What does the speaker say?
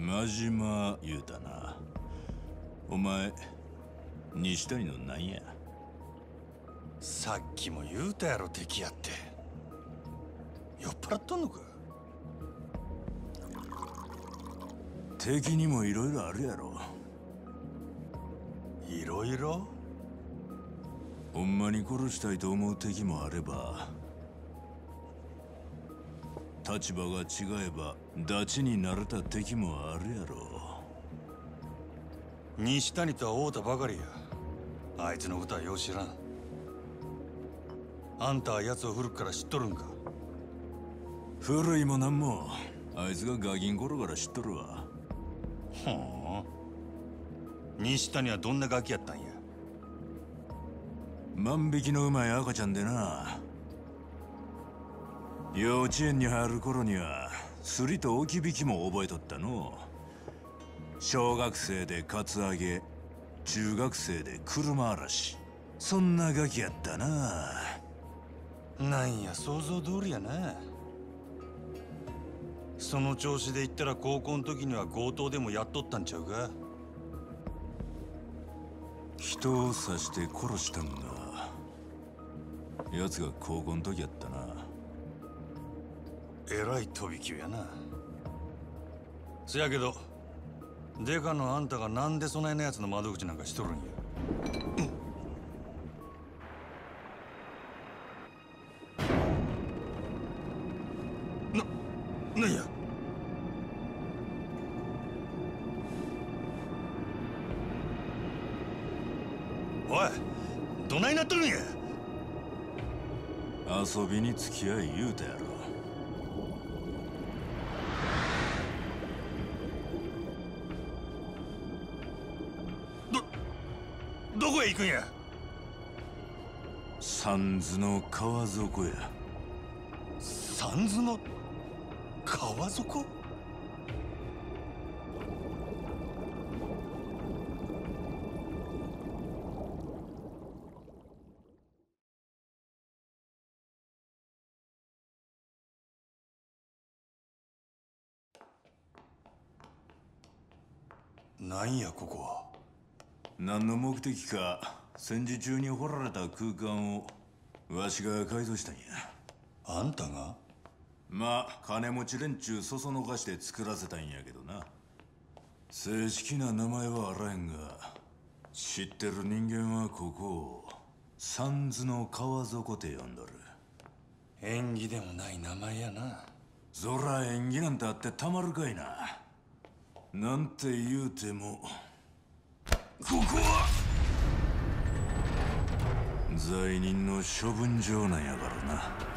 真島言うたな。お前西谷のなんや。 さっきも言うたやろ、敵やって。酔っ払っとんのか。 敵にもいろいろあるやろ。 いろいろ。 ほんまに殺したいと思う敵もあれば、立場が違えばダチになれた敵もあるやろ。 西谷とは会うたばかりや。あいつのことはよう知らん。あんたは奴を古くから知っとるんか。 古いもなんもあいつがガキン頃から知っとるわ。 ほう。西谷はどんなガキやったんや。 万引きのうまい赤ちゃんでな。幼稚園に入る頃にはすりと置き引きも覚えとったの。小学生でカツアゲ、中学生で車嵐、そんなガキやったな。 なんや想像通りやな。その調子で言ったら高校の時には強盗でもやっとったんちゃうか。 人を刺して殺したんが奴が高校の時やったな。 えらい飛び級やな。せやけどデカのあんたがなんでそないな奴の窓口なんかしとるんや。なんや。おい、どないなっとるんや。 遊びに付き合い言うたやろ。 どこへ行くんや。 三途の川底や。 三途の川底。なんやここは。 何の目的か戦時中に掘られた空間をわしが改造したんや。 あんたが。 まあ金持ち連中そそのかして作らせたんやけどな。正式な名前はあらへんが、知ってる人間はここを三途の川底って呼んどる。 縁起でもない名前やな。 そら縁起なんてあってたまるかいな。なんて言うてもここは罪人の処分場なんやからな。